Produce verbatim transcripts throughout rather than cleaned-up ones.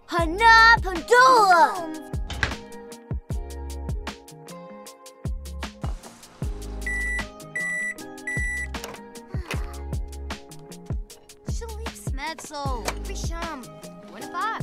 Hana Pandora! Shalip Smedsel, Prisham, what about?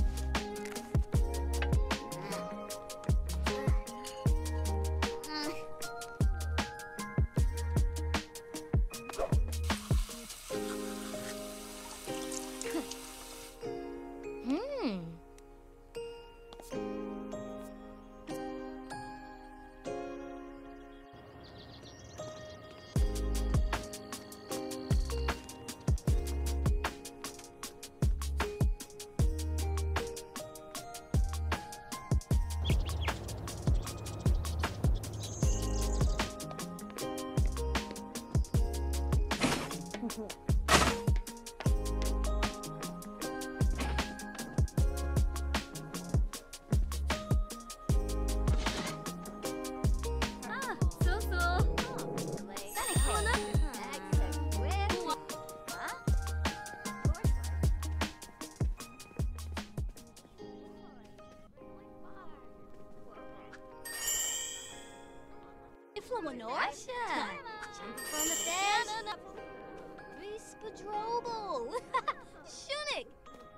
Jump from the bed. Respadrobal. Shunik.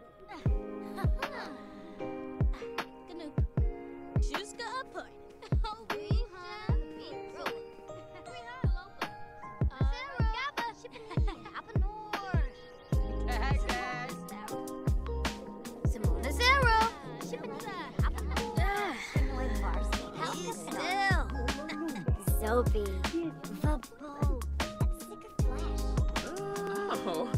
Gnu. Juska upper. Oh, we have been rolling. We have local. Sarah Gabba. Shipping Apanor. Hey, guys. Simona Zero. Shipping Apanor. Help still. Sophie. Vabo. Sticker flash. Oh.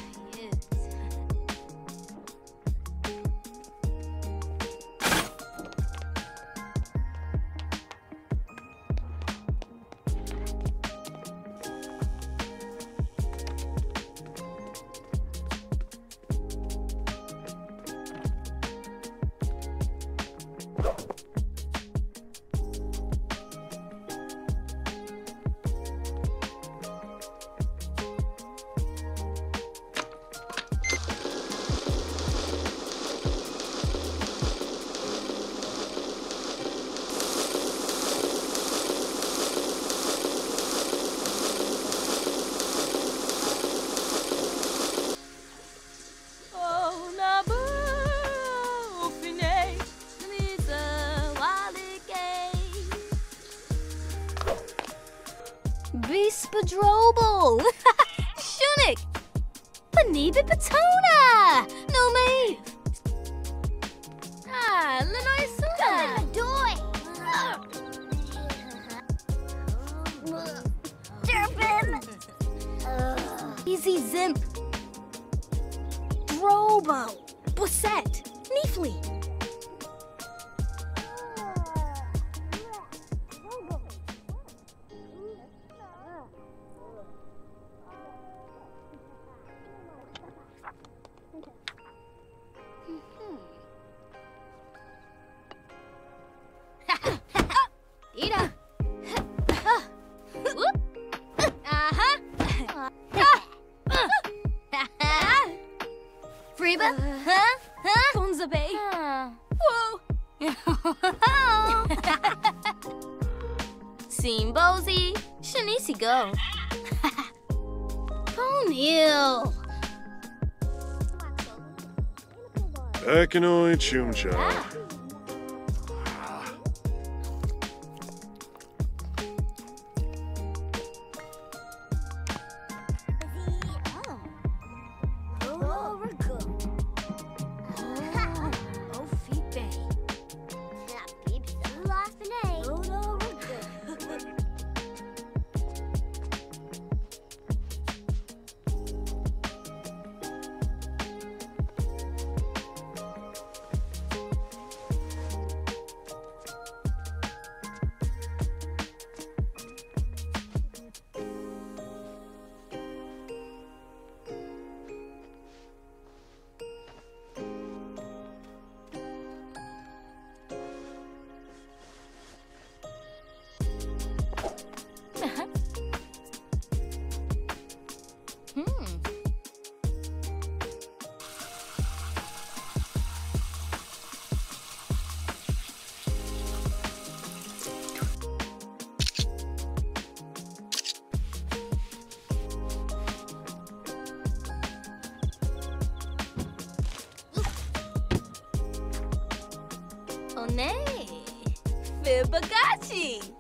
Bespadrobal! Shunik! Paniba Patona! No me! Ah, Linoy Suna! Durban! Easy Zimp! Drobo! Bussette! Neefly! Ida. Freeba? Huh? Huh? Konzabe. Whoa. Simbozy. Shanisi go. Conil. Ekanoi Chumcha. Tonne. Fibagachi.